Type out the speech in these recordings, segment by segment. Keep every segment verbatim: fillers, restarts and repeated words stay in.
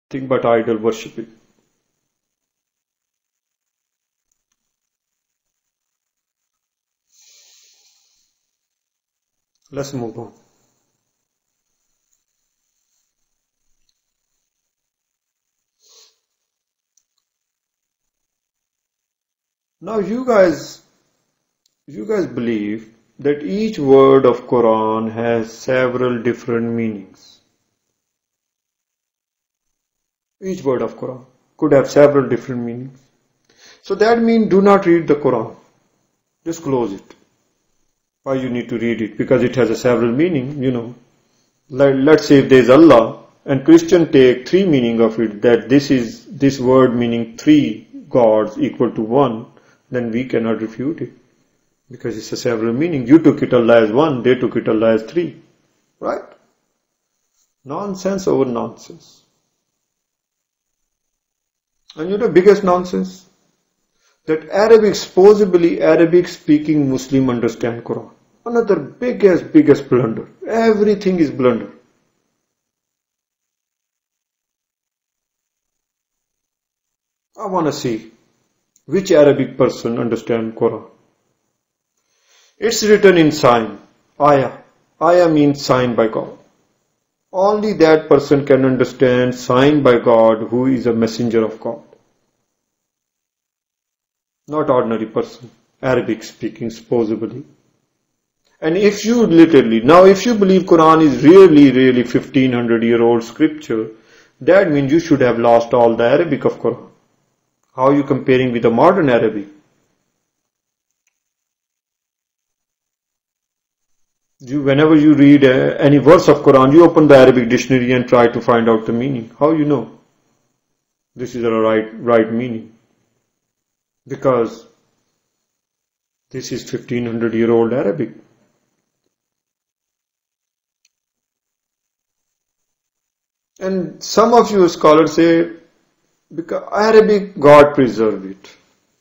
Think about idol worshipping. Let's move on. Now you guys, you guys believe that each word of Quran has several different meanings. Each word of Quran could have several different meanings. So that means do not read the Quran. Just close it. Why you need to read it? Because it has a several meaning, you know. Let, let's say if there is Allah and Christian take three meaning of it, that this is this word meaning three gods equal to one, then we cannot refute it. Because it's a several meaning. You took it Allah as one, they took it Allah as three. Right? Nonsense over nonsense. And you know biggest nonsense? That Arabic, supposedly Arabic speaking Muslim understand Quran. Another biggest, biggest blunder. Everything is blunder. I want to see which Arabic person understand Quran. It's written in sign, ayah. Ayah means sign by God. Only that person can understand sign by God who is a messenger of God. Not ordinary person, Arabic speaking supposedly. And if you literally, now if you believe Quran is really, really fifteen hundred year old scripture, that means you should have lost all the Arabic of Quran. How are you comparing with the modern Arabic? You, whenever you read uh, any verse of Quran, you open the Arabic dictionary and try to find out the meaning. How you know this is the right, right meaning? Because this is fifteen hundred year old Arabic. And some of you scholars say, because Arabic, God preserved it.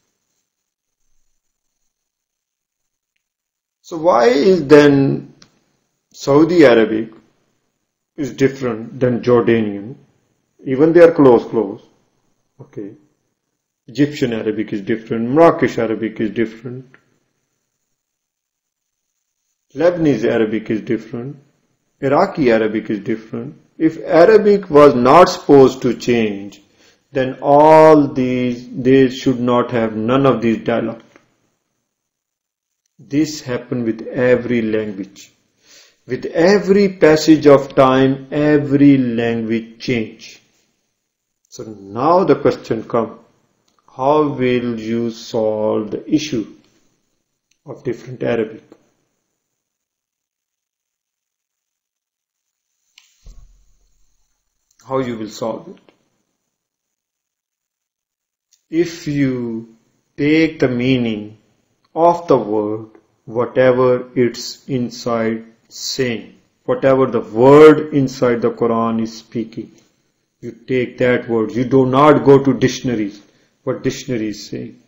So why is then Saudi Arabic is different than Jordanian? Even they are close, close. Okay. Egyptian Arabic is different. Moroccan Arabic is different. Lebanese Arabic is different. Iraqi Arabic is different. If Arabic was not supposed to change, then all these, they should not have none of these dialect. This happened with every language. With every passage of time, every language change. So now the question comes, how will you solve the issue of different Arabic? How you will solve it? If you take the meaning of the word, whatever it's inside saying, whatever the word inside the Quran is speaking, you take that word. You do not go to dictionaries, what dictionary is saying.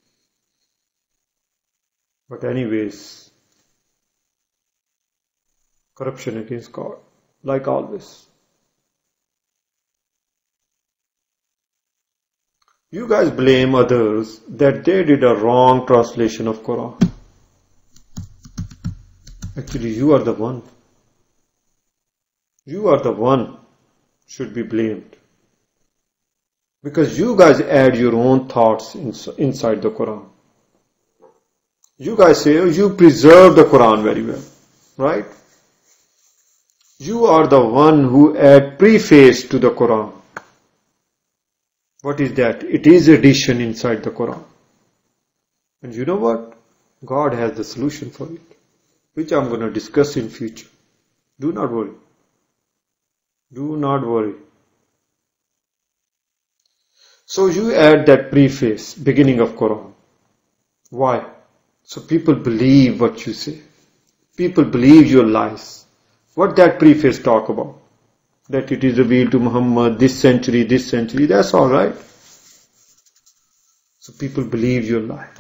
But anyways, corruption against God, like always. You guys blame others that they did a wrong translation of Quran. Actually, you are the one. You are the one should be blamed. Because you guys add your own thoughts inside the Quran. You guys say, oh, you preserve the Quran very well. Right? You are the one who add preface to the Quran. What is that? It is addition inside the Quran. And you know what? God has the solution for it, which I'm going to discuss in future. Do not worry. Do not worry. So you add that preface, beginning of Quran. Why? So people believe what you say. People believe your lies. What that preface talk about? That it is revealed to Muhammad this century, this century. That's all right. So people believe your lie.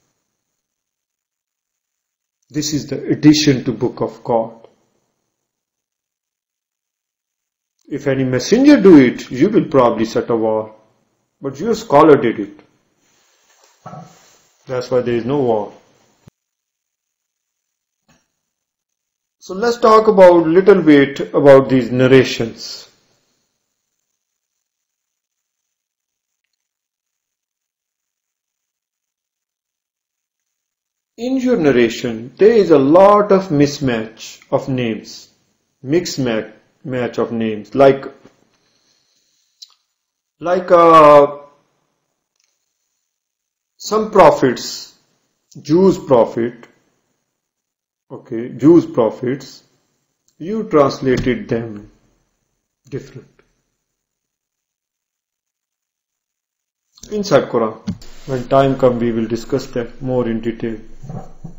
This is the addition to Book of God. If any messenger do it, you will probably set a war. But your scholar did it. That's why there is no war. So let's talk about little bit about these narrations. In your narration, there is a lot of mismatch of names, mixed match, match of names, like like uh, some prophets, Jews prophet, okay, Jews prophets, you translated them different. Inside Quran. When time comes, we will discuss that more in detail.